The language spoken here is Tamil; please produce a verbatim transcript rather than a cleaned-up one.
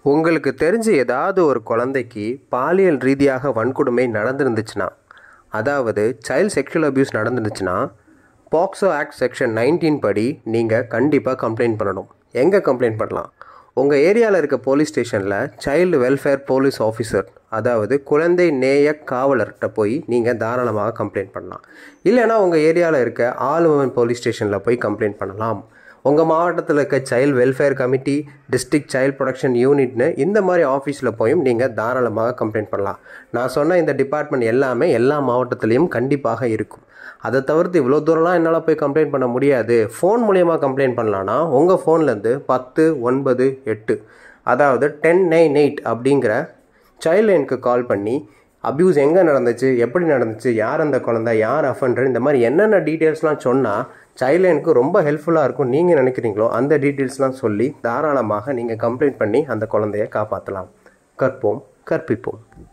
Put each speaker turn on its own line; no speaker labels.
உங்களுக்கு தெரிஞ்ச ஏதாவது ஒரு குழந்தைக்கு பாலியல் ரீதியாக வன்கொடுமை நடந்துருந்துச்சுன்னா, அதாவது சைல்ட் செக்ஷுவல் அபியூஸ் நடந்துருந்துச்சுன்னா, பாக்ஸோ ஆக்ட் செக்ஷன் நைன்டீன் படி நீங்கள் கண்டிப்பாக கம்ப்ளைண்ட் பண்ணணும். எங்கே கம்ப்ளைண்ட் பண்ணலாம்? உங்கள் ஏரியாவில் இருக்க போலீஸ் ஸ்டேஷனில் சைல்டு வெல்ஃபேர் போலீஸ் ஆஃபீஸர், அதாவது குழந்தை நேய காவலர்கிட்ட போய் நீங்கள் தாராளமாக கம்ப்ளைண்ட் பண்ணலாம். இல்லைனா உங்கள் ஏரியாவில் இருக்க ஆல் உமன் போலீஸ் ஸ்டேஷனில் போய் கம்ப்ளைண்ட் பண்ணலாம். உங்கள் மாவட்டத்தில் இருக்க child welfare committee, district child protection யூனிட்னு இந்த மாதிரி ஆஃபீஸில் போயும் நீங்கள் தாராளமாக கம்ப்ளைண்ட் பண்ணலாம். நான் சொன்ன இந்த டிபார்ட்மெண்ட் எல்லாமே எல்லா மாவட்டத்துலேயும் கண்டிப்பாக இருக்கும். அதை தவிர்த்து இவ்வளோ தூரம்லாம் என்னால் போய் கம்ப்ளைண்ட் பண்ண முடியாது, ஃபோன் மூலியமாக கம்ப்ளைண்ட் பண்ணலான்னா உங்கள் ஃபோன்லேருந்து பத்து ஒன்பது எட்டு அதாவது டென் நைன் எயிட் அப்படிங்கிற சைல்டு லைனுக்கு கால் பண்ணி அப்யூஸ் எங்கே நடந்துச்சு, எப்படி நடந்துச்சு, யார் அந்த குழந்தை, யார் அஃபண்டர், இந்த மாதிரி என்னென்ன டீட்டெயில்ஸ்லாம் சொன்னால் சைல்டு லைனுக்கு ரொம்ப ஹெல்ப்ஃபுல்லாக இருக்கும் நீங்கள் நினைக்கிறீங்களோ அந்த டீட்டெயில்ஸ்லாம் சொல்லி தாராளமாக நீங்கள் கம்ப்ளைண்ட் பண்ணி அந்த குழந்தைய காப்பாற்றலாம். கற்போம், கற்பிப்போம்.